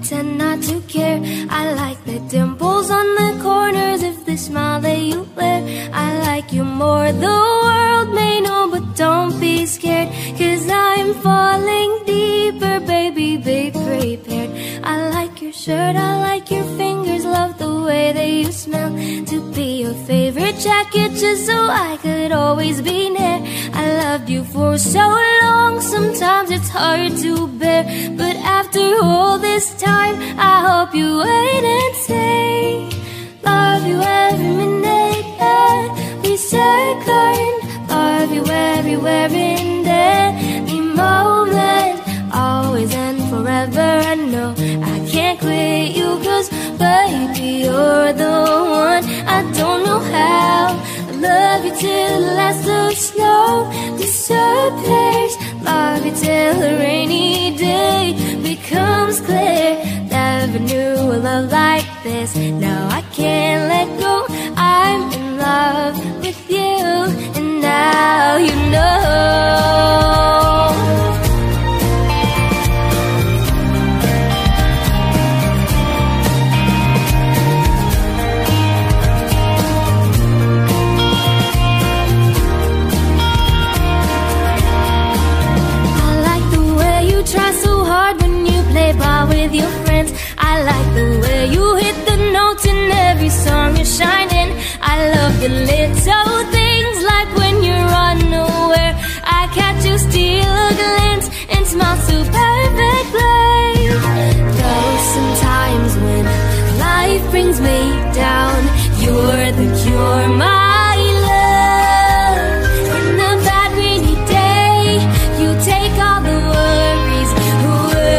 pretend not to care. I like the dimples on the corners of the smile that you wear. I like you more, the world may know, but don't be scared, 'cause I'm falling deeper, baby, be prepared. I like your shirt, I like your fingers, love the way that you smell. To be your favorite jacket just so I could always be near. I loved you for so long, sometimes it's hard to bear, but after all this time, I hope you wait and stay. Love you every minute that we second. Love you everywhere in any moment, always and forever. I know I can't quit you, 'cause baby, you're the one. I don't know how. I love you till the last of snow disappears. Love you till a rainy day becomes clear. Never knew a love like this. Now I can't let go. I'm in love with you, and now you know. With your friends, I like the way you hit the notes in every song you're shining. I love the little things, like when you're unaware, I catch you steal a glance and smile so perfectly. Though sometimes when life brings me down, you're the cure, my love. In the bad rainy day, you take all the worries away.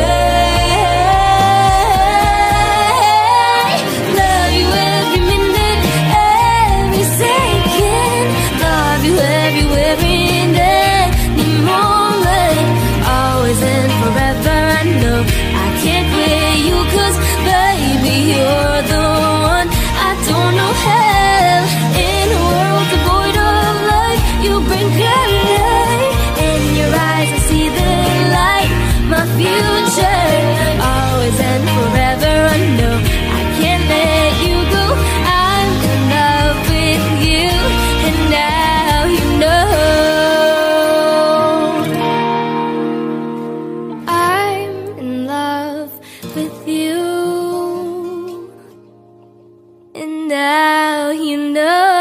You're the one. I don't know how. In a world devoid of light, you bring clarity. In your eyes I see the light. My future, always and forever. I know I can't let you go. I'm in love with you, and now you know. I'm in love with you, and now you know.